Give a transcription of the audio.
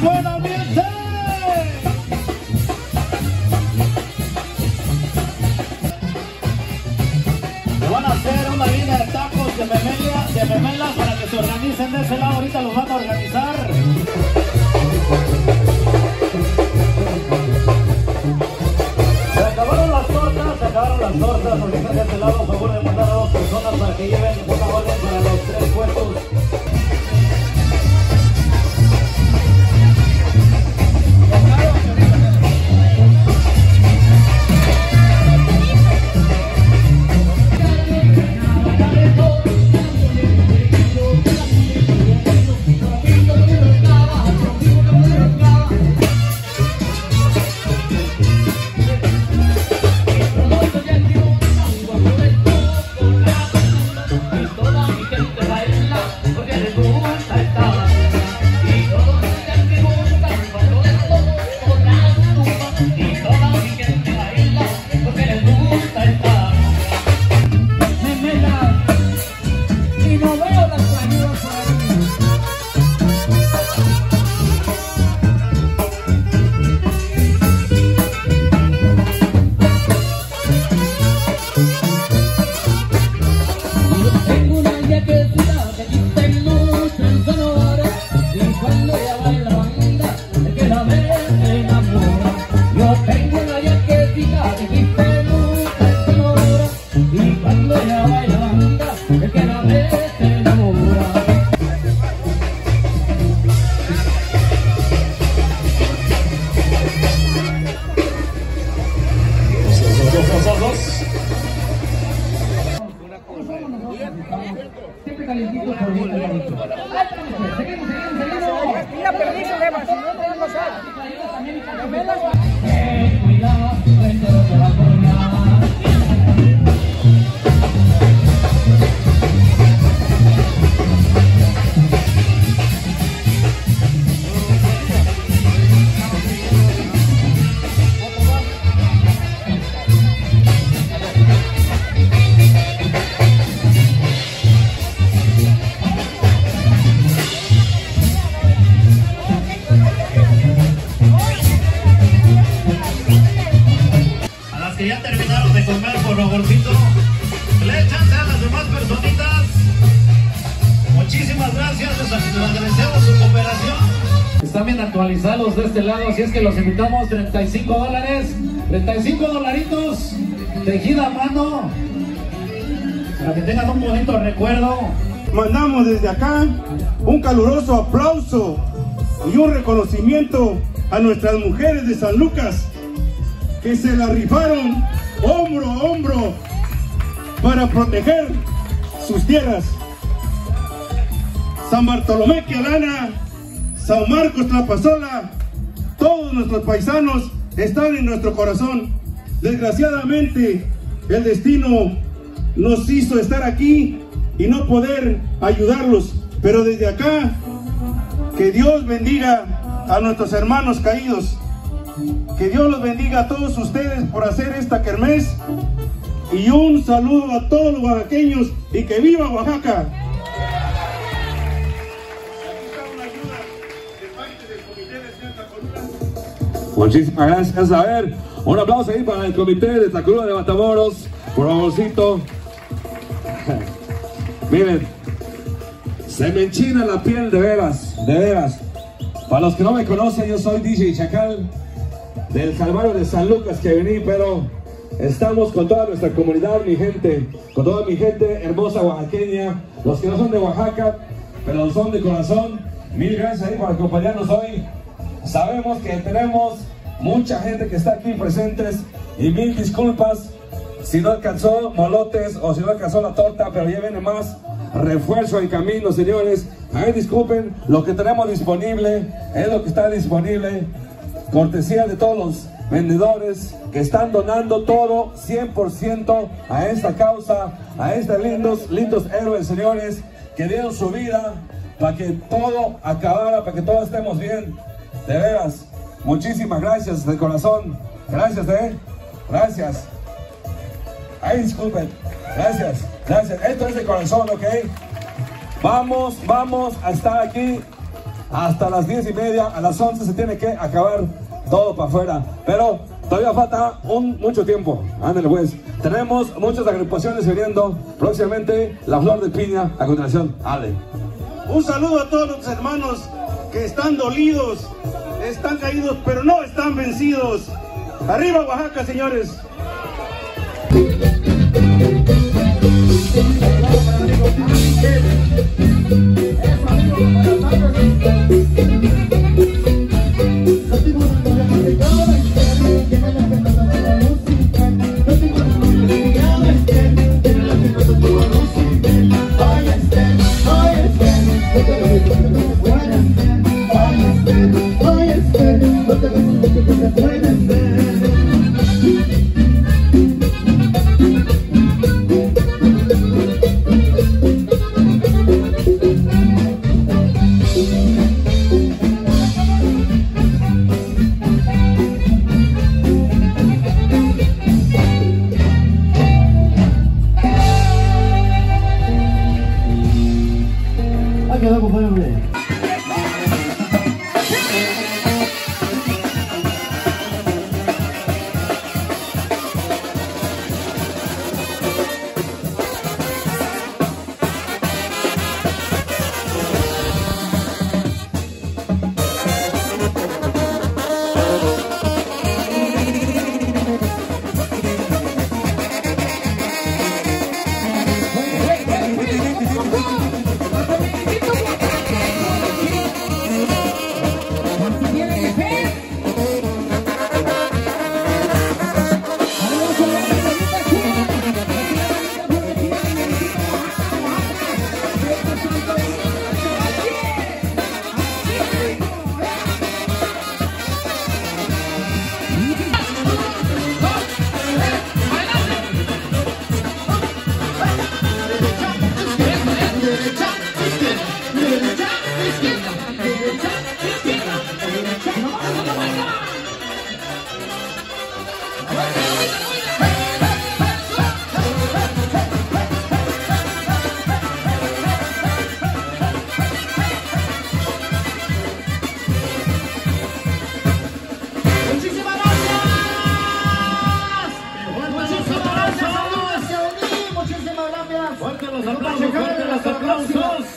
suena bien. Le van a hacer una línea de tacos de memelas para que se organicen de ese lado. Ahorita los van a organizar. Se acabaron las tortas, ahorita de este lado, a favor de mandar a 2 personas para que lleven una orden para los 3 puestos. Que ya terminaron de comer, por favorcito, le echan a las demás personitas. Muchísimas gracias, les agradecemos su cooperación. Están bien actualizados de este lado, así es que los invitamos. $35, 35 dolaritos, tejida a mano, para que tengan un bonito recuerdo. Mandamos desde acá un caluroso aplauso y un reconocimiento a nuestras mujeres de San Lucas, que se la rifaron hombro a hombro para proteger sus tierras. San Bartolomé Quialana, San Marcos Tlapazola, todos nuestros paisanos están en nuestro corazón. Desgraciadamente el destino nos hizo estar aquí y no poder ayudarlos, pero desde acá que Dios bendiga a nuestros hermanos caídos. Que Dios los bendiga a todos ustedes por hacer esta kermés, y un saludo a todos los oaxaqueños y que viva Oaxaca. Muchísimas gracias. A ver, un aplauso ahí para el comité de Tlacolula de Matamoros, por favorcito. Miren, se me enchina la piel de veras, de veras. Para los que no me conocen, yo soy DJ Chacal, del Calvario de San Lucas que vení, pero estamos con toda nuestra comunidad, mi gente, con toda mi gente hermosa oaxaqueña, los que no son de Oaxaca, pero son de corazón. Mil gracias ahí por acompañarnos hoy. Sabemos que tenemos mucha gente que está aquí presentes y mil disculpas si no alcanzó molotes o si no alcanzó la torta, pero ya viene más refuerzo en camino, señores. Ahí disculpen, lo que tenemos disponible es lo que está disponible. Cortesía de todos los vendedores que están donando todo 100% a esta causa, a estos lindos héroes, señores, que dieron su vida para que todo acabara, para que todos estemos bien. De veras, muchísimas gracias de corazón. Gracias, gracias. Ay, disculpen. Gracias, gracias. Esto es de corazón, ¿ok? Vamos a estar aquí hasta las 10:30, a las 11 se tiene que acabar todo para afuera, pero todavía falta mucho tiempo. Ándale pues, tenemos muchas agrupaciones viniendo, próximamente La Flor de Piña, a continuación, Ale. Un saludo a todos los hermanos que están dolidos, están caídos, pero no están vencidos. ¡Arriba Oaxaca, señores! Fuerte los aplausos, fuerte los aplausos.